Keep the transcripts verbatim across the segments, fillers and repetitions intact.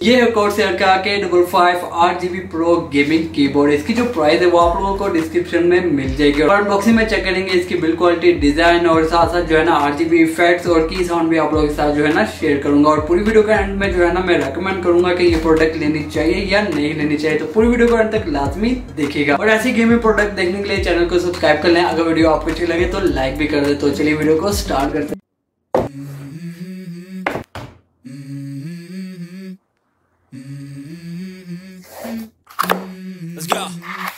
ये है कोर्सेयर का के डबल फाइव आठ जीबी प्रो गेमिंग कीबोर्ड। इसकी जो प्राइस है वो आप लोगों को डिस्क्रिप्शन में मिल जाएगी और अनबॉक्सिंग में चेक करेंगे इसकी बिल्ड क्वालिटी, डिजाइन और साथ साथ जो है ना आठ जीबी इफेक्ट्स और की साउंड भी आप लोगों के साथ जो है ना शेयर करूंगा। और पूरी वीडियो का एंड में जो है ना मैं रेकमेंड करूंगा कि ये प्रोडक्ट लेनी चाहिए या नहीं लेनी चाहिए, तो पूरी वीडियो को एंड तक लाजमी देखिएगा। और ऐसी गेमिंग प्रोडक्ट देखने के लिए चैनल को सब्सक्राइब कर लें। अगर वीडियो आपको अच्छी लगे तो लाइक भी कर दे। तो चलिए वीडियो को स्टार्ट करते हैं। Let's go.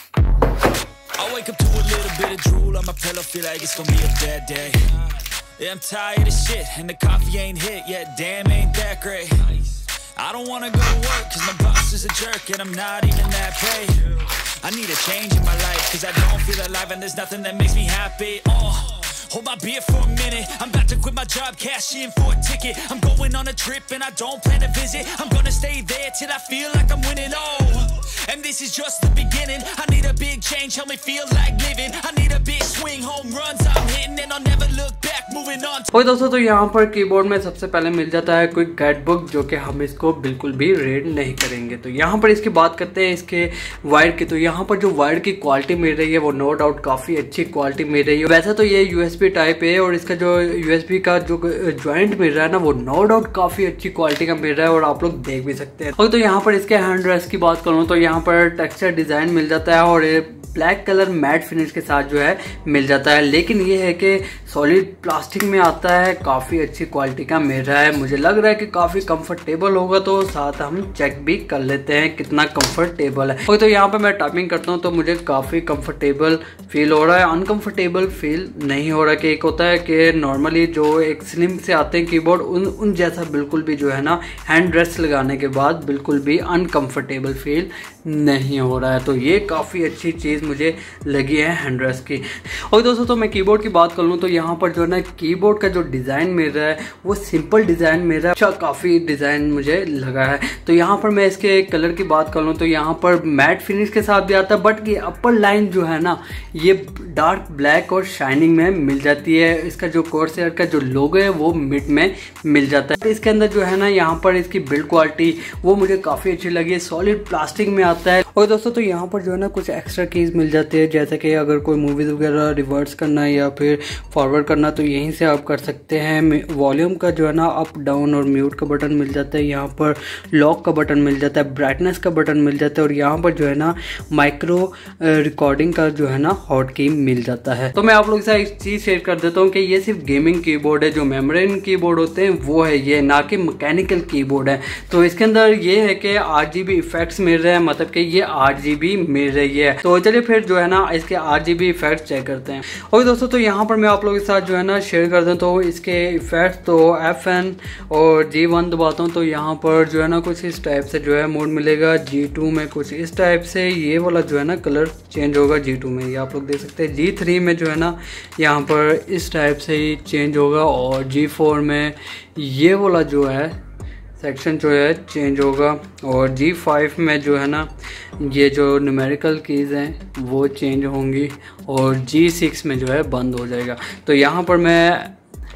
I wake up to a little bit of drool on my pillow, feel like it's gonna be a bad day. Yeah, I'm tired of shit and the coffee ain't hit yet, damn ain't that great. I don't wanna go to work cause my boss is a jerk and I'm not even that paid. I need a change in my life cause I don't feel alive and there's nothing that makes me happy. Oh, hold my beer for a minute, I'm about to quit my job, cash in for a ticket. I'm going on a trip and I don't plan to visit. I'm gonna stay there till I feel like I'm winning. Oh, and this is just the beginning. I need a big change, help me feel like living. I need a big swing, home runs I'm hitting and I'll never look back, moving on. और दोस्तों तो यहाँ पर keyboard में सबसे पहले मिल जाता है क्विक गाइड बुक, जो कि हम इसको बिल्कुल भी रीड नहीं करेंगे। तो यहाँ पर इसकी बात करते हैं इसके वायर की। तो यहाँ पर जो वायर की क्वालिटी मिल रही है वो नो डाउट काफी अच्छी क्वालिटी मिल रही है। वैसे तो ये यूएसबी टाइप है और इसका जो यूएसबी का जो ज्वाइंट मिल रहा है ना वो नो डाउट काफी अच्छी क्वालिटी का मिल रहा है और आप लोग देख भी सकते हैं। और तो यहाँ पर इसके हैंड रेस्ट की बात करूँ तो यहाँ पर टेक्सचर डिजाइन मिल जाता है और ब्लैक कलर मैट फिनिश के साथ जो है मिल जाता है। लेकिन ये है कि सॉलिड प्लास्टिक में आता है, काफ़ी अच्छी क्वालिटी का मिल रहा है। मुझे लग रहा है कि काफ़ी कंफर्टेबल होगा, तो साथ हम चेक भी कर लेते हैं कितना कंफर्टेबल है। और तो यहाँ पे मैं टाइपिंग करता हूँ तो मुझे काफ़ी कंफर्टेबल फील हो रहा है, अनकंफर्टेबल फील नहीं हो रहा। कि एक होता है कि नॉर्मली जो एक स्लिम से आते हैं कीबोर्ड, उन उन जैसा बिल्कुल भी जो है ना हैंड रेस्ट लगाने के बाद बिल्कुल भी अनकंफर्टेबल फील नहीं हो रहा है। तो ये काफ़ी अच्छी चीज़ मुझे लगी है हैंड रेस्ट की। और दोस्तों तो मैं कीबोर्ड की बात कर लूँ तो यहाँ पर जो है ना कीबोर्ड का जो डिज़ाइन मिल रहा है वो सिंपल डिज़ाइन मिल रहा है, अच्छा काफ़ी डिज़ाइन मुझे लगा है। तो यहाँ पर मैं इसके कलर की बात कर लूँ तो यहाँ पर मैट फिनिश के साथ भी आता है, बट ये अपर लाइन जो है ना ये डार्क ब्लैक और शाइनिंग में मिल जाती है। इसका जो कोर्सेयर का जो लोगो है वो मिड में मिल जाता है। इसके अंदर जो है ना यहाँ पर इसकी बिल्ड क्वालिटी वो मुझे काफ़ी अच्छी लगी है, सॉलिड प्लास्टिक में आता है। और दोस्तों तो यहाँ पर जो है ना कुछ एक्स्ट्रा कीज मिल जाती है, जैसे कि अगर कोई मूवीज वगैरह रिवर्स करना है या फिर फॉरवर्ड करना तो यहीं से आप कर सकते हैं। वॉल्यूम का जो है ना अप डाउन और म्यूट का बटन मिल जाता है, यहाँ पर लॉक का बटन मिल जाता है, ब्राइटनेस का बटन मिल जाता है और यहाँ पर जो है ना माइक्रो रिकॉर्डिंग का जो है ना हॉट की मिल जाता है। तो मैं आप लोगों के साथ एक चीज़ शेयर कर देता हूँ कि ये सिर्फ गेमिंग कीबोर्ड है, जो मेमोरियल कीबोर्ड होते हैं वो है ये, ना कि मैकेनिकल कीबोर्ड है। तो इसके अंदर ये है कि आठ जी बी इफेक्ट्स मिल रहे हैं, मतलब कि ये आठ जी बी मिल रही है। तो चलिए फिर जो है ना इसके आठ जी बी इफेक्ट चेक करते हैं। और दोस्तों तो यहाँ पर मैं आप लोगों के साथ जो है ना शेयर कर दूँ तो इसके इफेक्ट तो एफ एन और जी वन दबाता हूँ तो यहाँ पर जो है ना कुछ इस टाइप से जो है मोड मिलेगा। जी टू में कुछ इस टाइप से ये वाला जो है ना कलर चेंज होगा जी टू में, ये आप लोग देख सकते हैं। जी थ्री में जो है ना यहाँ पर इस टाइप से ही चेंज होगा और जी फोर में ये वाला जो है सेक्शन जो है चेंज होगा और जी फाइव में जो है ना ये जो न्यूमेरिकल कीज़ हैं वो चेंज होंगी और जी सिक्स में जो है बंद हो जाएगा। तो यहाँ पर मैं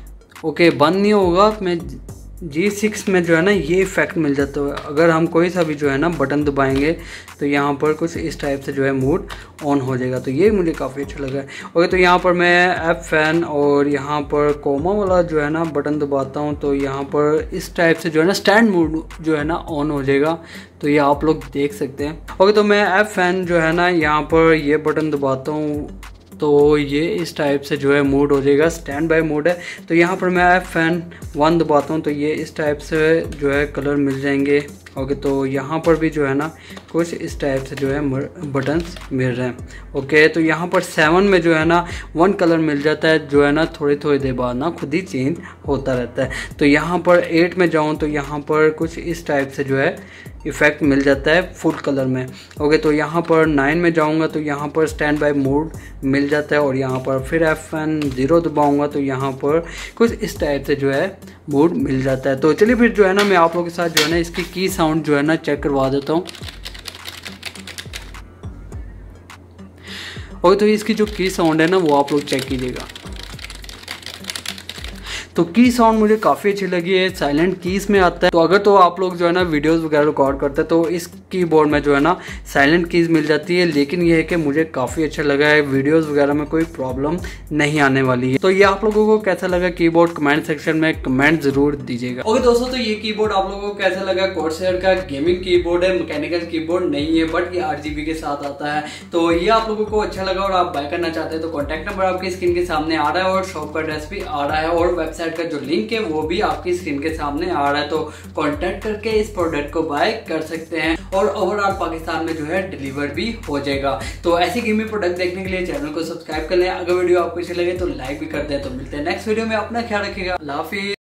ओके बंद नहीं होगा, मैं जी सिक्स में जो है ना ये इफेक्ट मिल जाता है। अगर हम कोई सा भी जो है ना बटन दबाएंगे तो यहाँ पर कुछ इस टाइप से जो है मोड ऑन हो जाएगा। तो ये मुझे काफ़ी अच्छा लगा है। ओके तो यहाँ पर मैं एफ फैन और यहाँ पर कोमा वाला जो है ना बटन दबाता हूँ तो यहाँ पर इस टाइप से जो है ना स्टैंड मोड जो है ना ऑन हो जाएगा। तो ये आप लोग देख सकते हैं। ओके तो मैं एफ फैन जो है ना यहाँ पर ये बटन दबाता हूँ तो ये इस टाइप से जो है मोड हो जाएगा, स्टैंड बाय मोड है। तो यहाँ पर मैं एफ फैन वन दबाता हूँ तो ये इस टाइप से जो है कलर मिल जाएंगे। ओके तो यहाँ पर भी जो है ना कुछ इस टाइप से जो है बटन्स मिल रहे हैं। ओके तो यहाँ पर सेवन में जो है ना वन कलर मिल जाता है, जो है ना थोड़ी थोड़ी देर बाद ना खुद ही चेंज होता रहता है। तो यहाँ पर एट में जाऊँ तो यहाँ पर कुछ इस टाइप से जो है इफ़ेक्ट मिल जाता है फुल कलर में। ओके तो यहाँ पर नाइन में जाऊँगा तो यहाँ पर स्टैंड बाय मोड मिल जाता है और यहाँ पर फिर एफ एन ज़ीरो दबाऊँगा तो यहाँ पर कुछ इस टाइप से जो है मोड मिल जाता है। तो चलिए फिर जो है ना मैं आप लोगों के साथ जो है ना इसकी की साउंड जो है ना चेक करवा देता हूँ। और तो इसकी जो की साउंड है ना वो आप लोग चेक कीजिएगा। तो की साउंड मुझे काफ़ी अच्छी लगी है, साइलेंट की इसमें आता है। तो अगर तो आप लोग जो है ना वीडियोज़ वगैरह रिकॉर्ड करते हैं तो इस कीबोर्ड में जो है ना साइलेंट कीज मिल जाती है, लेकिन ये है कि मुझे काफ़ी अच्छा लगा है, वीडियोज़ वगैरह में कोई प्रॉब्लम नहीं आने वाली है। तो ये आप लोगों को कैसा लगा कीबोर्ड कमेंट सेक्शन में कमेंट जरूर दीजिएगा। ओके दोस्तों, तो ये कीबोर्ड आप लोगों को कैसा लगा? कॉर्सर का गेमिंग कीबोर्ड है, मैकेनिकल कीबोर्ड नहीं है, बट ये आठ जीबी के साथ आता है। तो ये आप लोगों को अच्छा लगा और आप बाय करना चाहते हैं तो कॉन्टैक्ट नंबर आपकी स्क्रीन के सामने आ रहा है और शॉप का एड्रेस भी आ रहा है और वेबसाइट का जो लिंक है वो भी आपकी स्क्रीन के सामने आ रहा है। तो कॉन्टैक्ट करके इस प्रोडक्ट को बाय कर सकते हैं और ओवरऑल पाकिस्तान में जो है डिलीवर भी हो जाएगा। तो ऐसी गेमिंग प्रोडक्ट देखने के लिए चैनल को सब्सक्राइब कर लें। अगर वीडियो आपको अच्छी लगे तो लाइक भी कर दें। तो मिलते हैं नेक्स्ट वीडियो में, अपना ख्याल रखिएगा। अल्लाह हाफिज़।